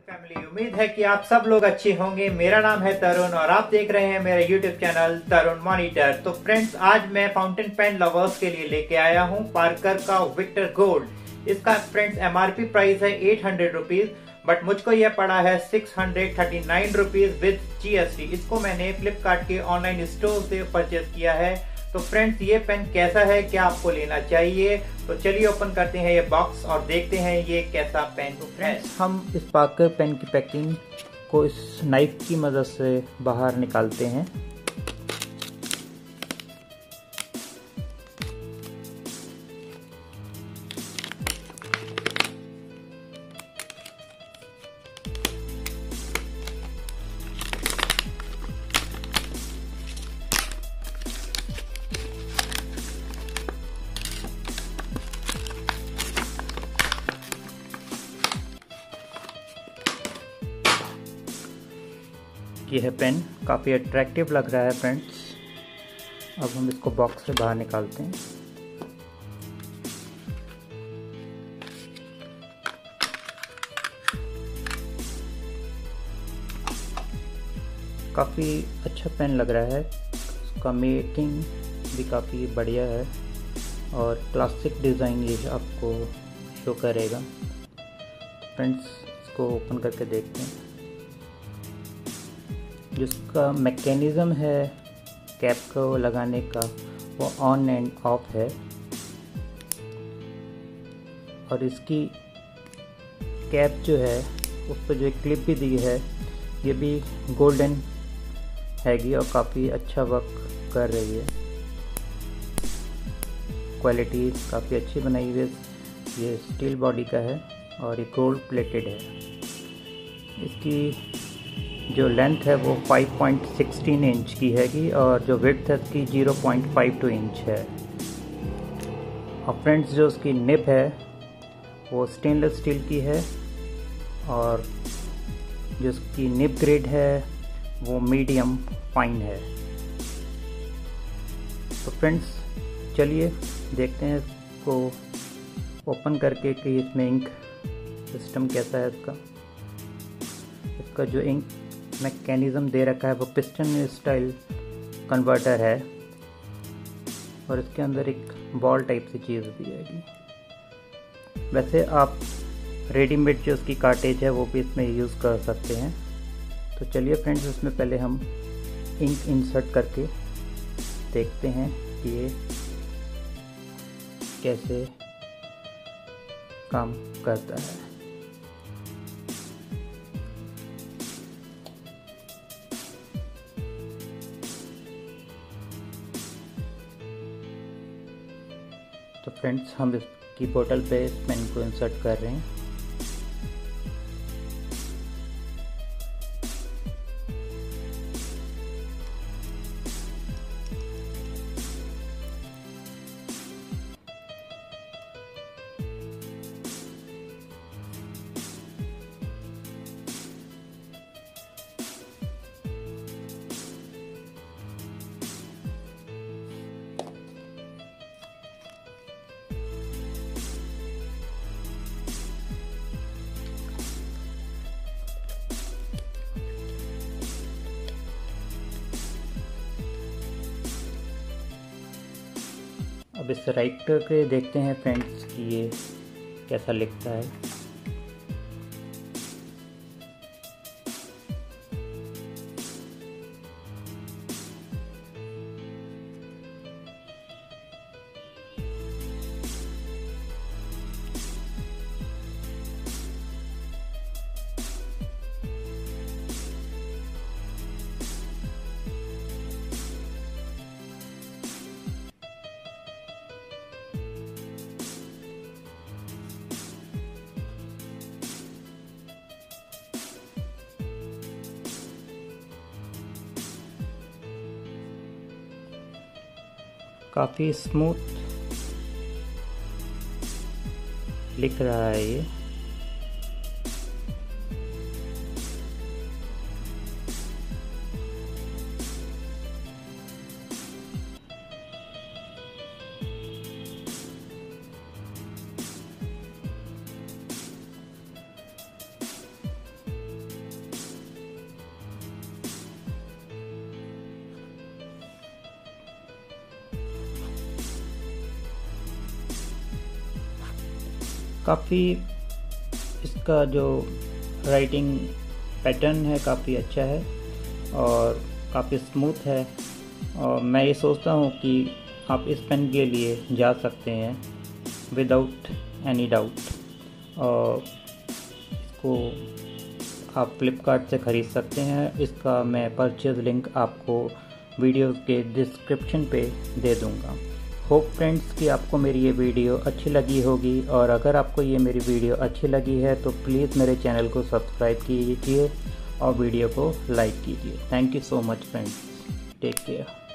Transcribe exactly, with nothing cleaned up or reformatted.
Family, उम्मीद है कि आप सब लोग अच्छे होंगे। मेरा नाम है तरुण और आप देख रहे हैं मेरा यूट्यूब चैनल तरुण मॉनिटर। तो फ्रेंड्स, आज मैं फाउंटेन पेन लवर्स के लिए लेके आया हूँ पार्कर का विक्टर गोल्ड। इसका फ्रेंड्स एमआरपी प्राइस है एट हंड्रेड रुपीज, बट मुझको यह पड़ा है six hundred thirty nine rupees with GST. इसको मैंने फ्लिपकार्ट के ऑनलाइन स्टोर से परचेज किया है। तो फ्रेंड्स, ये पेन कैसा है, क्या आपको लेना चाहिए, तो चलिए ओपन करते हैं ये बॉक्स और देखते हैं ये कैसा पेन। तो फ्रेंड्स, हम इस पार्कर पेन की पैकिंग को इस नाइफ की मदद से बाहर निकालते हैं। ये है पेन, काफ़ी अट्रैक्टिव लग रहा है फ्रेंड्स। अब हम इसको बॉक्स से बाहर निकालते हैं। काफ़ी अच्छा पेन लग रहा है, उसका मेकिंग भी काफ़ी बढ़िया है और क्लासिक डिज़ाइन ये आपको शो करेगा। फ्रेंड्स, इसको ओपन करके देखते हैं। जिसका मैकेनिज़्म है कैप को लगाने का, वो ऑन एंड ऑफ है और इसकी कैप जो है उस पर जो एक क्लिप भी दी है, ये भी गोल्डन हैगी और काफ़ी अच्छा वर्क कर रही है। क्वालिटी काफ़ी अच्छी बनाई हुई है। ये स्टील बॉडी का है और ये गोल्ड प्लेटेड है। इसकी जो लेंथ है वो five point one six inch की हैगी और जो विड्थ है उसकी zero point five two inch है। और फ्रेंड्स, जो उसकी निब है वो स्टेनलेस स्टील की है और जो उसकी निब ग्रेड है वो मीडियम फाइन है। तो फ्रेंड्स, चलिए देखते हैं इसको ओपन करके कि इसमें इंक सिस्टम कैसा है। इसका इसका जो इंक मैकेनिज़्म दे रखा है वो पिस्टन स्टाइल कन्वर्टर है और इसके अंदर एक बॉल टाइप सी चीज़ भी है। वैसे आप रेडीमेड जो उसकी कार्टेज है वो भी इसमें यूज़ कर सकते हैं। तो चलिए फ्रेंड्स, इसमें पहले हम इंक इंसर्ट करके देखते हैं कि ये कैसे काम करता है। तो फ्रेंड्स, हम इसकी बोतल पे इस पेन को इंसर्ट कर रहे हैं। अब इसे राइट करके देखते हैं फ्रेंड्स कि ये कैसा लिखता है। काफ़ी स्मूथ लिख रहा है ये। काफ़ी इसका जो राइटिंग पैटर्न है काफ़ी अच्छा है और काफ़ी स्मूथ है। और मैं ये सोचता हूँ कि आप इस पेन के लिए जा सकते हैं विदाउट एनी डाउट। और इसको आप फ्लिपकार्ट से ख़रीद सकते हैं। इसका मैं परचेज़ लिंक आपको वीडियो के डिस्क्रिप्शन पे दे दूँगा। होप फ्रेंड्स कि आपको मेरी ये वीडियो अच्छी लगी होगी, और अगर आपको ये मेरी वीडियो अच्छी लगी है तो प्लीज़ मेरे चैनल को सब्सक्राइब कीजिए और वीडियो को लाइक कीजिए। Thank you so much friends, take care.